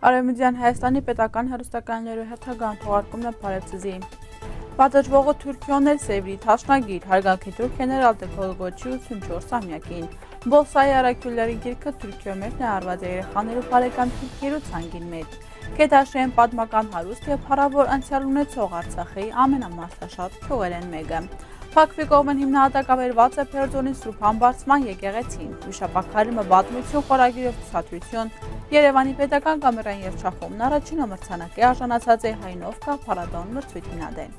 Արևմտյան Հայաստանի պետական հեռուստականներու հերթական թողարկումն է Փարեվցիզի։ Պատժվողը Թուրքիոն էր Սևրի թաշնագիր, հարգանքի Թուրքիաներ ալտեքոլոգոչի 84-ամյակին։ Բոլսայի առաքյուրների գիրքը Թուրքիո մեջ ներառված է երեխաներու բարեկամ թուրքերու ցանգին մեջ։ Գետաշեն պատմական հարուստ եւ փառավոր անցյալ ունեցող Արցախի ամենամարդաշատ գյուղերեն մեկը։ Փակվի կողմն հիմնահատակաբերված է Փերձոնի Սուրբ Համբարձման եկեղեցին, վիշապաքարիմը պատմություն խորագիրով ցուցադրություն, Երևանի պետական կամերային երգչախումբն առաջին մրցանակի արժանացած է Հայնովկա փառատոն մրցույթին ադեն։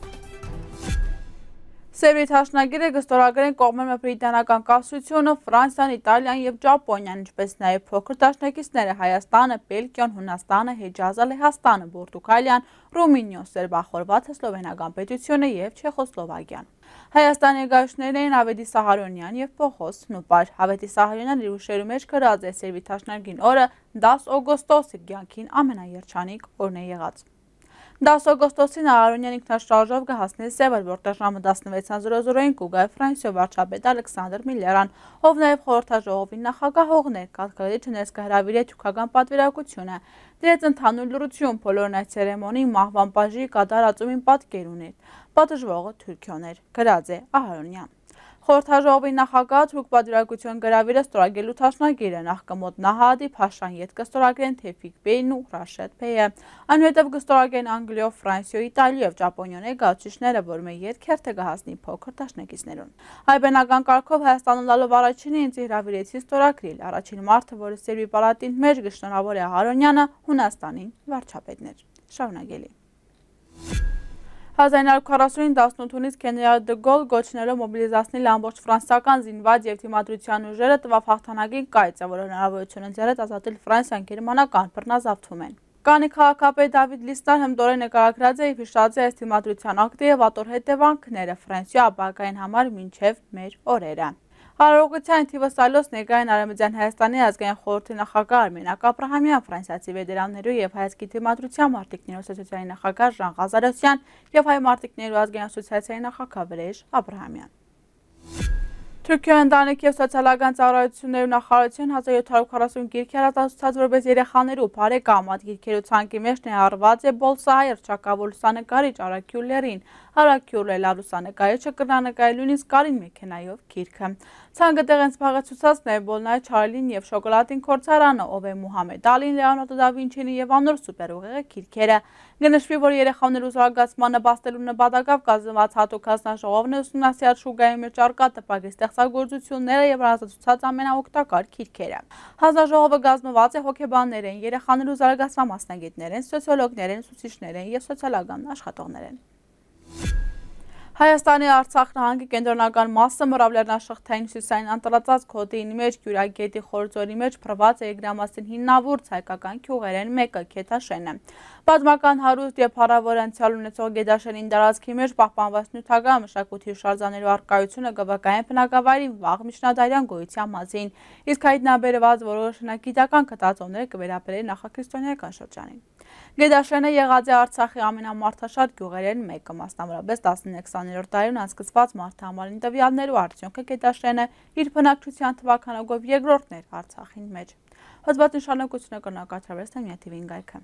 Սևրի թաշնագիրը կստորագրեն կողմերը բրիտանական կառավարությունը, Ֆրանսիան, Իտալիան եւ Ճապոնիան, ինչպես նաեւ փոքր դաշնակիցները Հայաստանը, Բելգիան, Հունաստանը, Հեջազը, Լեհաստանը, Պորտուգալիան, Ռումինիան, Սերբախորվաթը, Սլովենական պետությունը եւ Չեխոսլովակիան։ Հայաստանի ներկայացուցիչներն Ավետի Սահարոնյան եւ Պողոս Նուպար։ Ավետի Սահարոնյան իր ուշերու մեջ գրած է Սևրի թաշնագին օրը 10 օգոստոսի կյանքին ամենաերջանիկ օրն է եղած։ 10 օգոստոսին Ահարոնյան ինքնաշարժով կհասնի Սևր, որտեղ ժամը 16:00-ին կուգայ Ֆրանսիո վարչապետ Ալեքսանդր Միլլերան, ով նաև խորհրդաժողովի նախագահողներ, կարգավորիչը ներս կհրավիրի թուրքական պատվիրակությունը, դրեց ընդհանուր լրություն բոլորն այդ ցերեմոնի մահվան բաժի կատարածումին պատկեր ունի։ Պատժվողը Թուրքիոն էր, գրած է Ահարոնյան։ Խորհրդաժողովի նախագահ թուրք պատվիրակություն գրավիրը ստորագրելու թաշնագիրը նախկամոտ Նահադի Փաշան ետ կստորագրեն Թեֆիկ Բեյն ու Ռաշեդ Բեյը, այնուհետև կստորագրեն Անգլիով, Ֆրանսիո, Իտալիով, Ճապոնիոն ներկայացուցիչները, որ մի ետ քերթը կհասնի փոքր դաշնակիցներուն։ Հայբենական կարգով Հայաստանը լալով առաջինը ինձ հրավիրեցին ստորագրել, առաջին մարդը, որը Սերբի պալատին մեջ կշնորհավոր է Ահարոնյանը, Հունաստանին վարչապետն էր։ Շարունակելի 1940-ին 18-ից գեներալ դը Գոլ գոչնելով մոբիլիզացնել ամբողջ ֆրանսիական զինված եւ թիմադրության ուժերը տվավ հաղթանակին կայծը, որը հնարավորություն ընձեռեց ազատել Ֆրանսիան գերմանական բռնազավթումեն։ Կանի քաղաքապետ Դավիթ Լիստան հմտորեն նկարագրած է եւ հիշած է այս թիմադրության ակտը եւ ատոր հետևանքները Ֆրանսիա ապագային համար մինչեւ մեր օրերը։ Արարողության թիվս այլոց ներկային Արևմտյան Հայաստանի ազգային խորհրդի նախագահ Արմենակ Աբրահամյան, ֆրանսիացի վետերաններու եւ հայացքի թիմադրության մարտիկներու ասոցիացիայի նախագահ Ժան Ղազարոսյան եւ հայ մարտիկներու ազգային ասոցիացիայի նախագահ Վրեժ Աբրահամյան։ Թուրքիո ընտանիք եւ սոցիալական ծառայություններու նախարարություն 1740 գիրք հեռացած որպես երեխաներու բարեկամ այդ գիրքերու ցանկի մեջ ներառված է Բոլսայի հռչակավոր լուսանկարիչ Արաքյուրլերին, Արաքյուրլը լավ լուսանկարիչը կրնանկարի նույնիսկ կարին մեքենայով գիրքը։ Ցանկը տեղեն զբաղեցուցած նաև Բոլնայ Չարլին եւ Շոկոլադին Քորցարանը, ով է Մուհամեդ Ալին, Լեոնարդո դա Վինչին եւ անոր սուպերուղեղը գիրքերը։ Գնշվի, որ երեխաներու զարգացմանը բաստելու նպատակով կազմված հատուկ հանձնաժողովն է ուսումնասիրած շուգայի մեջ առկա տպագրի ստեղծագործությունները եւ առանձնացած ամենաօգտակար գիրքերը։ Հանձնաժողովը կազմված է հոգեբաններեն, երեխաներու զարգացման մասնագետներեն, սոցիոլոգներեն, ուսուցիչներեն եւ սոցիալական աշխատողներեն։ Հայաստանի Արցախ նահանգի կենտրոնական մասը մռավ լեռնաշղթային հյուսիսային անտառածած գոտիի մեջ Գյուրագետի խորձորի մեջ փռված է Եգրամասին հիմնավուրց հայկական գյուղերեն մեկը Գետաշենը։ Պատմական հարուստ եւ փառավոր անցյալ ունեցող Գետաշենին տարածքի մեջ պահպանված նյութական մշակույթի շարժաներու առկայությունը գավակային բնակավայրի վաղ միջնադարյան գոյության մասին, իսկ հայտնաբերված որոշ հնագիտական գտածոներ կվերաբերեն նախաքրիստոնեական շրջանին։ Գետաշենը եղած է Արցախի ամենամարդաշատ գյուղերեն մեկը, մասնավորապես 19-20-րդ դարերուն անցկացված մարդահամարին տվյալներու արդյունքը Գետաշենը իր բնակչության թվականով երկրորդն էր Արցախին մեջ։ Հոդվածի շարունակությունը կրնակացրվեց թեմյաթիվին գայքը։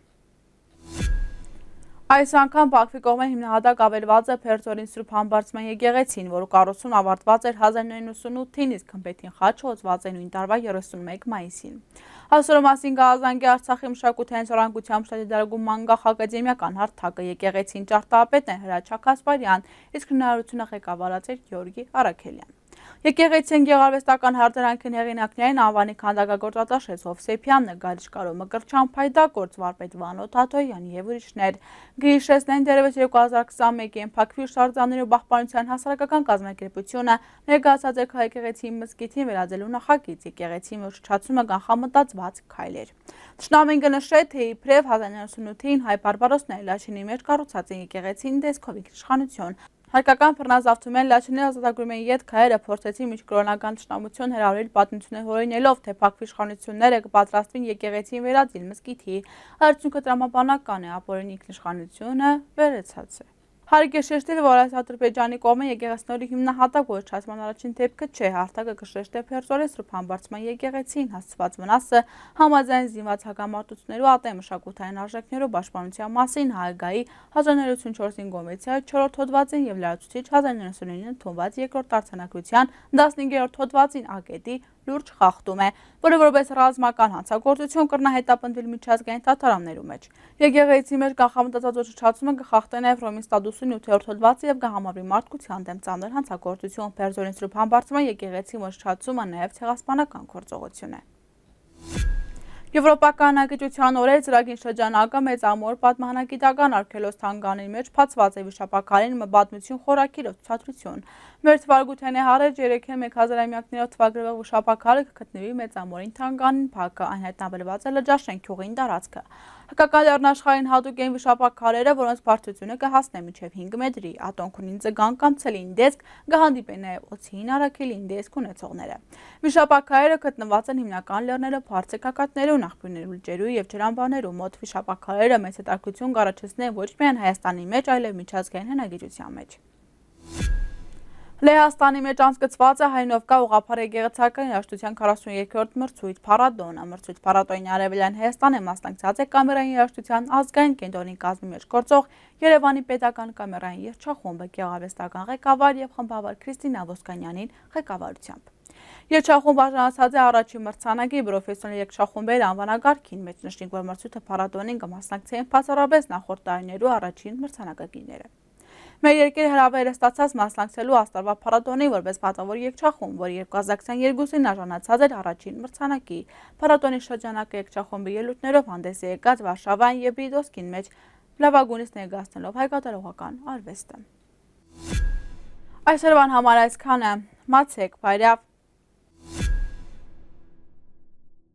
Այս անգամ Բաքվի կողմէ հիմնահատակ ավերված է Փերձորին Սուրբ Համբարձման եկեղեցին, որը կառուցումն ավարտված էր 1998-ին, իսկ գմբեթին խաչը հոծված է նույն տարվա 31 մայիսին։ Այսօրը մասին կհազանգի Արցախի մշակութային ժառանգության մշտադիտարկում մանկախ ակադեմիական հարթակը եկեղեցին ճարտարապետն է Հրաչյա Կասպարյան, իսկ հնարավորությունը ղեկավարած էր Գյորգի Արաքելյան։ Եկեղեցին գեղարվեստական հարդարանքին հեղինակներին անվանի քանդակագործատաշ Հովսեփյան, նկարիչ Կարո Մկրտչյան, փայտագործ վարպետ Վանո Թաթոյան եւ ուրիշներ։ Գիշեսնեն դերևս 2021-ին Փակվի շարժաներու պահպանության հասարակական կազմակերպությունը ներկայացած է եկեղեցի մզկիթին վերածելու նախագիծ եկեղեցի մշտացումը կանխամտածված քայլ էր։ Տշնամին կնշե, թե իբրև 1998-ին հայ բարբարոսները Լաչինի մեջ կառուցած են եկեղեցին դեսքով իշխանություն։ Հայկական բռնազավթումեն Լաչինի ազատագրում են ետ քայլերը փորձեցին միջկրոնական թշնամություն հրավիրել պատմություններ հորինելով, թե Փակվի իշխանությունները կպատրաստվին եկեղեցին վերածել մզկիթի։ Արդյունքը տրամաբանական է, ապօրինի ինքնիշխանությունը վերացած է։ Հարկ է շեշտել, որ այս Ադրբեջանի կողմը եկեղեցիների հիմնահատակ ոչնչացման առաջին դեպքը չէ, հարթակը կշեշտե Փերձորեն Սրբ Համբարձման եկեղեցին հասցված վնասը համաձայն զինված հակամարտությունների ու ատեմշակութային արժեքներով պաշտպանության մասին ՀԱԳ-ի 1984-ին կոնվենցիայի 4-րդ հոդվածին եւ լրացուցիչ 1999 թվված 2-րդ արձանագրության 15-րդ հոդվածին ԱԳՏ-ի լուրջ խախտում է, որը որպես ռազմական հանցագործություն կրնա հետապնդվել միջազգային դատարաններու մեջ։ Եկեղեցի մեջ կանխամտածված ոչնչացումը կխախտի նաև Հռոմի ստատուտի 8-րդ հոդվածը եւ կհամարվի մարդկության դեմ ծանր հանցագործություն։ Փերձորեն Սրբ Համբարձման եկեղեցի ոչնչացումը նաև ցեղասպանական գործողություն է։ Եվրոպական հնագիտության օրերի ծրագին շրջանակը մեծամոր պատմահնագիտական արգելոց թանգարանի մեջ բացված է վիշապաքարին մբատմություն խորակիրով ցուցադրություն։ Մեր թվարկութենե հարեջ 3-1000-ամյակներով թվագրվող վիշապաքարը կգտնվի մեծամորին թանգարանին փակը, այն հայտնաբերված է Լճաշեն գյուղին տարածքը։ Հակական լեռնաշխարհային հատուկ են վիշապաքարերը, որոնց բարձրությունը կհասնի մինչև 5 մետրի, ատոնքունին ձգան կամ ցելին դեսք կհանդիպեն նաև օձին արաքելին դեսք ունեցողները։ Վիշապաքարերը գտնված են հիմնական լեռները բարձր գագաթներում, աղբյուրներու, լճերու եւ ջրամբարներու մոտ։ Վիշապաքարերը մեծ հետաքրքրություն կառաջացնեն ոչ միայն Հայաստանի մեջ, այլև միջազգային հնագիտության մեջ։ Լեհաստանի մեջ անցկացված է Հայնովկա ուղղափառ եկեղեցական երաժշտության 42-րդ մրցույթ փառատոնը։ Մրցույթ փառատոնի արևելյան Հայաստանը մասնակցած է կամերային երաժշտության ազգային կենտրոնի կազմի մեջ գործող Երևանի պետական կամերային երգչախումբը գեղարվեստական ղեկավար եւ խմբավար Քրիստինա Ոսկանյանին ղեկավարությամբ։ Երգչախումբը արժանացած է առաջին մրցանակի պրոֆեսիոնալ երգչախումբերի անվանակարգին, մեջ նշենք, որ մրցույթը փառատոնին կմասնակցեն բացառապես նախորդ տարիներու առաջին մրցանակակիրները։ Մեր երկրի հրավերը ստացած մասնակցելու աստարվա փառատոնի որպես պատվավոր երգչախումբ, որ 2022-ին արժանացած էր առաջին մրցանակի։ Փառատոնի շրջանակը երգչախումբի ելույթներով հանդես է եկած Վարշավան եւ Բիդոսկին մեջ լավագույնից ներկայացնելով հայկատարողական արվեստը։ Այսօրվան համար այսքանը, մացեք, բայրավ։